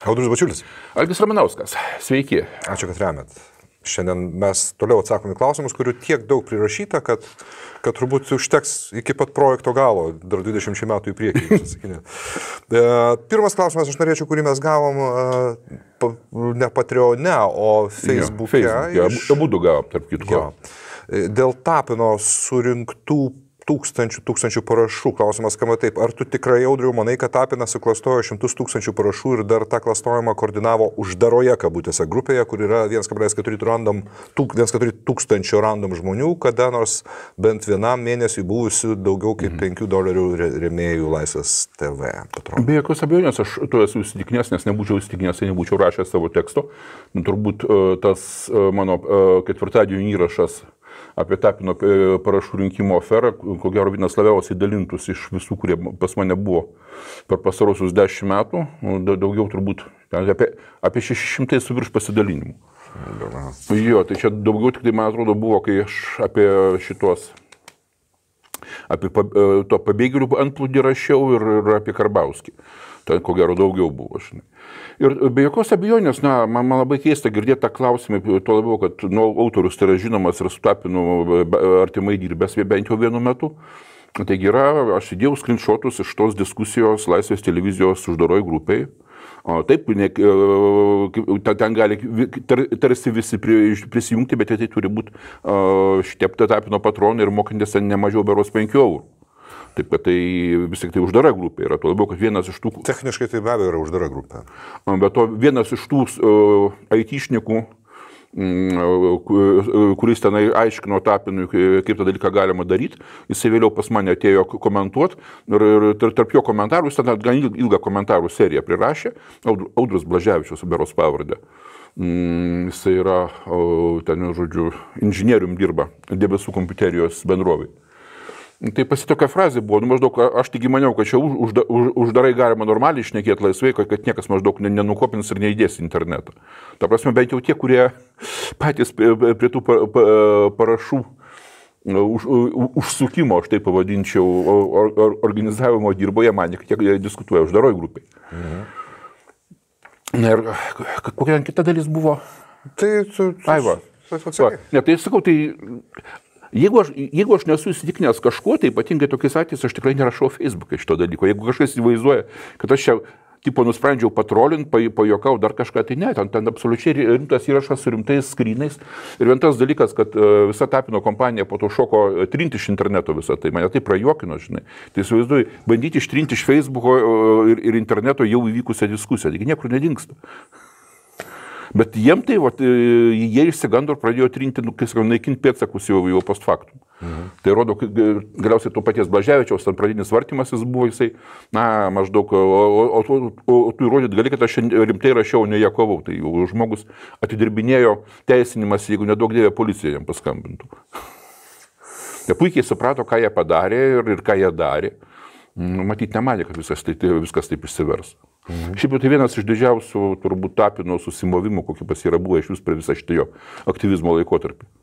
Audrius Bačiulis. Algis Ramanauskas. Sveiki. Ačiū, kad remiat. Šiandien mes toliau atsakom į klausimus, kurių tiek daug prirašyta, kad turbūt užteks iki pat projekto galo, dar 20 metų į priekį. Pirmas klausimas, aš norėčiau, kurį mes gavom ne Patreone, o Facebook'e. Abudu gavom, tarp kitko. Dėl Tapino surinktų tūkstančių parašų. Klausimas skamba taip. Ar tu tikrai, Audriau, manai, kad Tapinas suklastojo 100 000 parašų ir dar tą klastojimą koordinavo uždaroje kabutėse grupėje, kur yra 1,4 tūkstančio random žmonių, kada nors bent vienam mėnesiui buvusių daugiau kaip $5 rėmėjų Laisvės TV? Patrono. Be jokios abejonės, aš tu esu įsitikinęs, nes nebūčiau įsitikinęs, nebūčiau rašęs savo teksto. Turbūt tas mano ketvirtadienio įrašas apie Tapino parašų rinkimo aferą, ko gero vienas labiausiai dalintus iš visų, kurie pas mane buvo per pastarosius 10 metų, daugiau turbūt apie 600 su virš pasidalinimų. Jo, tai čia daugiau tik tai, man atrodo, buvo, kai aš apie to pabėgėlių antplūdį rašiau ir apie Karbauskį. Tai ko gero daugiau buvo, žinai. Ir be jokios abejonės, man labai keista girdėti tą klausimą, tuo labiau, kad autorius tai yra žinomas ir su Tapinu artimai dirbęs bent jau vienu metu. Taigi aš įdėjau screenshotus iš tos diskusijos Laisvės televizijos uždaroj grupiai. Taip, ten gali tarsi visi prisijungti, bet tai turi būti šitie Tapino patronai ir mokantis ne mažiau beros 5 eurų. Taip, kad tai vis tik tai uždara grupė yra, tuo labiau, kad vienas iš tų... Techniškai tai be abejo yra uždara grupė. Bet to vienas iš tų IT-šnikų, kuris tenai aiškino Tapinui, kaip tą dalyką galima daryti, jisai vėliau pas mane atėjo komentuoti ir tarp jo komentarų, jis ten gan ilgą komentarų seriją prirašė, Audrius Blaževičius, beros pavardę. Jisai yra, ten, žodžiu, inžinierium dirba debesų kompiuterijos bendrovai. Tai pasitokia frazė buvo, maždaug aš taigi maniau, kad čia uždarai galima normaliai šnekėti laisvai, kad niekas maždaug nenukopins ir neįdės internetą. Ta prasme, bent jau tie, kurie patys prie tų parašų užsukimo, aš tai pavadinčiau, organizavimo dirbo, jie manė, kad jie diskutuoja uždaroj grupiai. Ir kokia kita dalis buvo? Tai sakau, tai... Jeigu aš nesu įsitikinęs kažkuo, tai ypatingai tokiais atvejais aš tikrai nerašau Facebook'e šito dalyko. Jeigu kažkas įsivaizduoja, kad aš čia tipo nusprendžiau patrolint, pajokau dar kažką, tai ne, ten absoliučiai rimtas įrašas su rimtais skrynais. Ir vien tas dalykas, kad visa Tapino kompanija po to šoko trinti iš interneto visą tai, mane tai prajuokino, žinai. Tai įsivaizduoju, bandyti ištrinti iš Facebook'o ir interneto jau įvykusią diskusiją, taigi niekur nedingsta. Bet jiem tai, jie išsigando ir pradėjo trinti, naikinti pėdsakus jau post factum. Tai rodo, galiausiai to paties Blaževičiaus, ten pradinis vartymas jis buvo, jisai, maždaug, o tu įrodyti gali, kad aš rimtai rašiau, ne Jakovau, tai jau žmogus atidirbinėjo teisinimas, jeigu nedaug dėvė policija jam paskambintų. Jie puikiai suprato, ką jie padarė ir ką jie darė. Matyt, nemanė, kad viskas taip išsivers. Šiaip jau tai vienas iš didžiausių turbūt Tapino susimovimų, kokį pas yra buvo iš vis per visą šitą jo aktyvizmo laikotarpį.